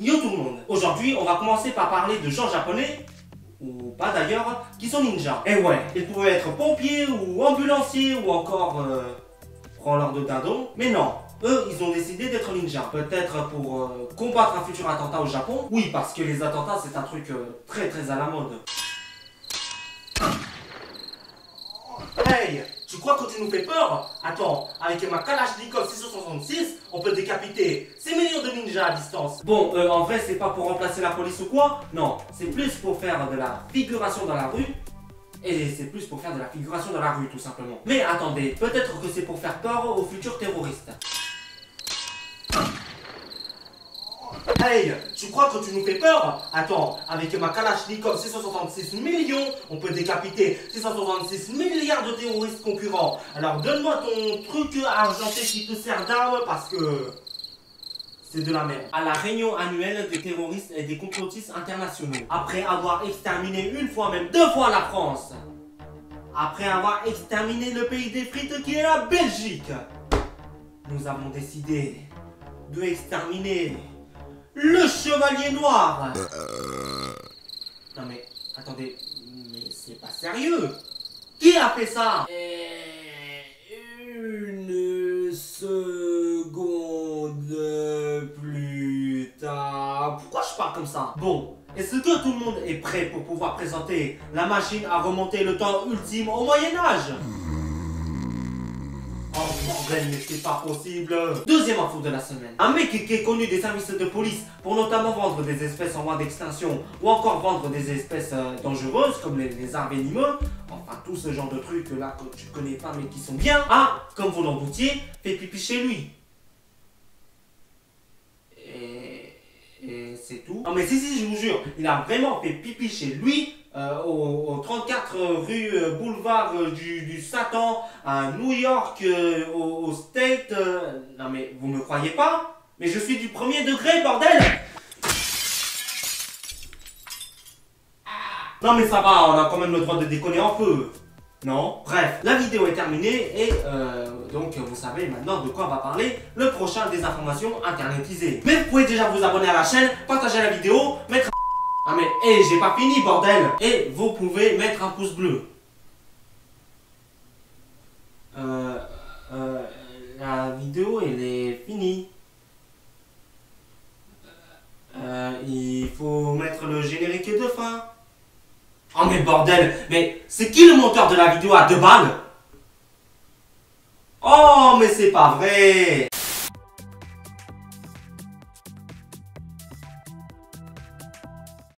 Yo tout le monde, aujourd'hui on va commencer par parler de gens japonais, ou pas d'ailleurs, qui sont ninjas. Et ouais, ils pouvaient être pompiers ou ambulanciers ou encore branleurs de dindon, mais non. Eux, ils ont décidé d'être ninjas. Peut-être pour combattre un futur attentat au Japon. Oui, parce que les attentats, c'est un truc très à la mode. Hey, tu crois que tu nous fais peur? Attends, avec ma Kalachnikov 666, on peut décapiter 6 millions de ninjas à distance. Bon, en vrai, c'est pas pour remplacer la police ou quoi. Non, c'est plus pour faire de la figuration dans la rue. Et c'est plus pour faire de la figuration dans la rue, tout simplement. Mais attendez, peut-être que c'est pour faire peur aux futurs terroristes. Hey, tu crois que tu nous fais peur? Attends, avec ma Kalachnikov 666 millions, on peut décapiter 666 milliards de terroristes concurrents. Alors donne-moi ton truc argenté qui te sert d'arme parce que c'est de la merde. À la réunion annuelle des terroristes et des complotistes internationaux, après avoir exterminé une fois, même 2 fois la France, après avoir exterminé le pays des frites qui est la Belgique, nous avons décidé de exterminer le Chevalier Noir. Non mais, attendez, mais c'est pas sérieux. Qui a fait ça? Une seconde plus tard. Pourquoi je parle comme ça? Bon, est-ce que tout le monde est prêt pour pouvoir présenter la machine à remonter le temps ultime au Moyen-Âge? Oh bordel, mais c'est pas possible. Deuxième info de la semaine. Un mec qui est connu des services de police pour notamment vendre des espèces en voie d'extinction ou encore vendre des espèces dangereuses comme les arbres venimeux, enfin tout ce genre de trucs là que tu connais pas mais qui sont bien, comme vous l'en doutiez, fait pipi chez lui. Et c'est tout. Non mais si, je vous jure, il a vraiment fait pipi chez lui au 34 rue boulevard du Satan à New York, au State. Non mais vous me croyez pas? Mais je suis du premier degré, bordel! Non mais ça va, on a quand même le droit de déconner un peu. Non? Bref, la vidéo est terminée et donc vous savez maintenant de quoi on va parler le prochain des informations internetisées. Mais vous pouvez déjà vous abonner à la chaîne, partager la vidéo, mettre un... Ah mais, hé, j'ai pas fini bordel! Et vous pouvez mettre un pouce bleu. La vidéo elle est finie. Il faut mettre le générique de fin. Oh mais bordel, mais c'est qui le monteur de la vidéo à 2 balles? Oh mais c'est pas vrai!